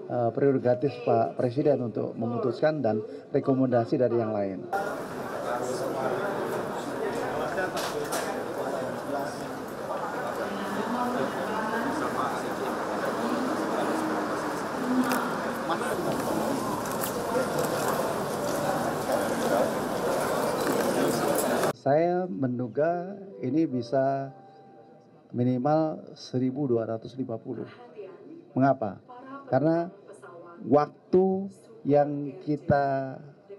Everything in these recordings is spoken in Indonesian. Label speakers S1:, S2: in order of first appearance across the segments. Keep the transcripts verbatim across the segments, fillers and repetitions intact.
S1: uh, prerogatif Pak Presiden untuk memutuskan dan rekomendasi dari yang lain. Saya menduga ini bisa minimal seribu dua ratus lima puluh. Mengapa? Karena waktu yang kita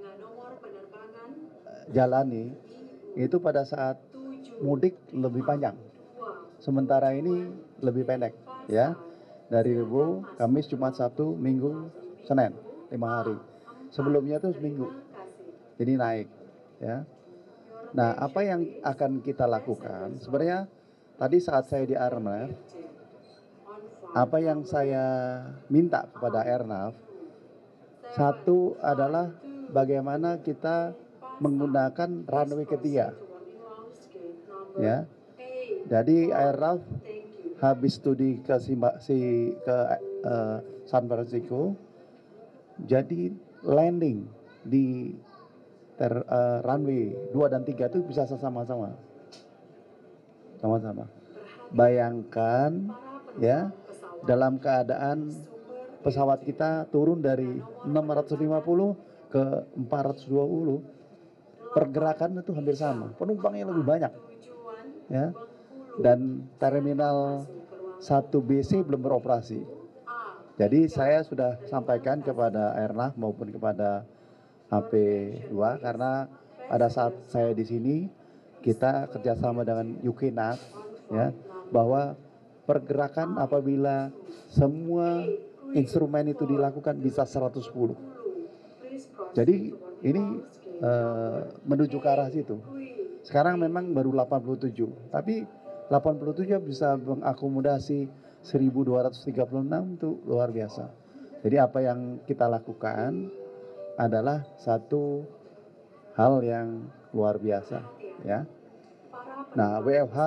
S1: jalani itu pada saat mudik lebih panjang. Sementara ini lebih pendek, ya. Dari Rabu, Kamis, Jumat, Sabtu, Minggu, Senin, lima hari. Sebelumnya itu seminggu. Jadi naik, ya. Nah, apa yang akan kita lakukan? Sebenarnya tadi saat saya di Airnav, apa yang saya minta kepada Airnav, satu adalah bagaimana kita menggunakan runway ketiga. Ya. Jadi Airnav habis studi ke Simba, si ke uh, San Francisco, jadi landing di ter, uh, runway dua dan tiga itu bisa sama-sama. Sama-sama. Bayangkan ya, dalam keadaan pesawat kita turun dari enam ratus lima puluh ke empat ratus dua puluh, pergerakan itu hampir sama, penumpangnya lebih banyak. Ya. Dan terminal satu B C belum beroperasi. Jadi saya sudah sampaikan kepada Airnav maupun kepada H P dua, karena pada saat saya di sini kita kerjasama dengan U K N A C, ya, bahwa pergerakan apabila semua instrumen itu dilakukan bisa seratus sepuluh. Jadi ini uh, menuju ke arah situ. Sekarang memang baru delapan puluh tujuh, tapi delapan puluh tujuh bisa mengakomodasi seribu dua ratus tiga puluh enam, itu luar biasa. Jadi apa yang kita lakukan adalah satu hal yang luar biasa, ya. Nah, W F H,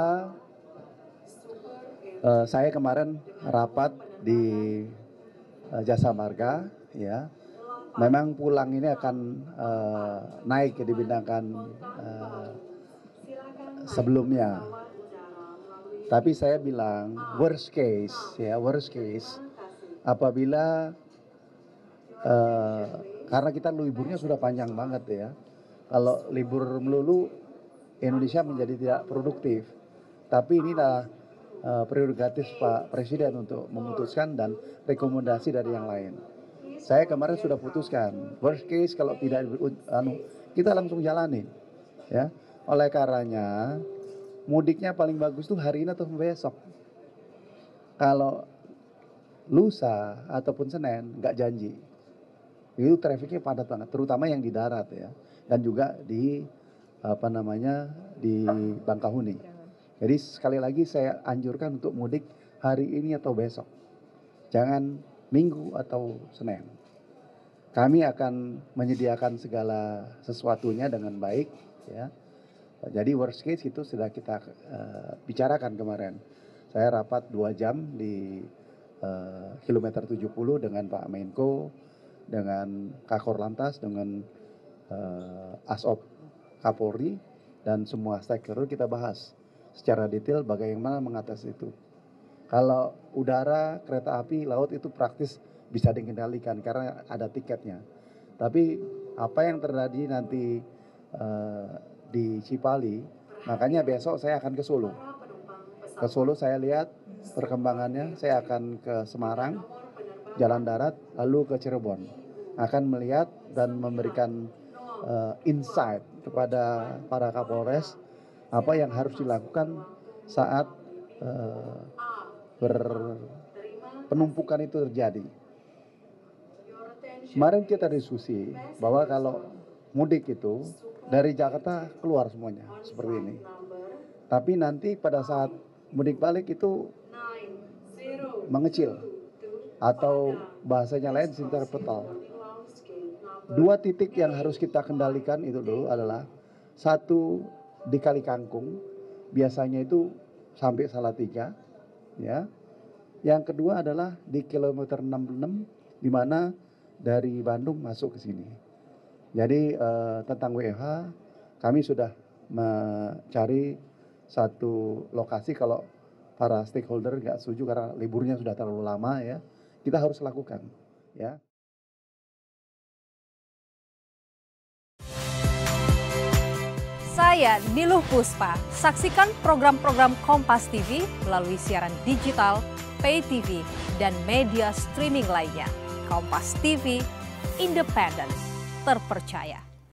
S1: eh, saya kemarin rapat di eh, Jasa Marga, ya. Memang pulang ini akan eh, naik dibandingkan eh, sebelumnya. Tapi saya bilang worst case, ya worst case, apabila uh, karena kita liburnya sudah panjang banget ya. Kalau libur melulu Indonesia menjadi tidak produktif. Tapi inilah uh, prerogatif Pak Presiden untuk memutuskan dan rekomendasi dari yang lain. Saya kemarin sudah putuskan worst case kalau tidak anu, kita langsung jalani, ya. Oleh karenanya mudiknya paling bagus tuh hari ini atau besok. Kalau lusa ataupun Senin nggak janji. Itu trafiknya padat banget, terutama yang di darat ya, dan juga di apa namanya di Bangkahuni. Jadi sekali lagi saya anjurkan untuk mudik hari ini atau besok. Jangan Minggu atau Senin. Kami akan menyediakan segala sesuatunya dengan baik, ya. Jadi worst case itu sudah kita uh, bicarakan kemarin. Saya rapat dua jam di uh, kilometer tujuh puluh dengan Pak Menko, dengan Kakor Lantas, dengan uh, Asop Kapolri, dan semua stakeholder kita bahas secara detail bagaimana mengatasi itu. Kalau udara, kereta api, laut itu praktis bisa dikendalikan karena ada tiketnya. Tapi apa yang terjadi nanti uh, di Cipali, makanya besok saya akan ke Solo. Ke Solo saya lihat perkembangannya, saya akan ke Semarang, jalan darat, lalu ke Cirebon. Akan melihat dan memberikan uh, insight kepada para Kapolres apa yang harus dilakukan saat uh, penumpukan itu terjadi. Kemarin kita diskusi bahwa kalau mudik itu dari Jakarta keluar semuanya seperti ini. Tapi nanti pada saat mudik balik itu mengecil atau bahasanya lain interpetal. Dua titik yang harus kita kendalikan itu dulu adalah satu di Kali Kangkung, biasanya itu sampai Salatiga, ya. Yang kedua adalah di kilometer enam puluh enam di mana dari Bandung masuk ke sini. Jadi eh, tentang W F H kami sudah mencari satu lokasi kalau para stakeholder nggak setuju karena liburnya sudah terlalu lama ya, kita harus lakukan ya.
S2: Saya Niluh Puspa. Saksikan program-program Kompas T V melalui siaran digital, pay T V, dan media streaming lainnya. Kompas T V, independen, terpercaya.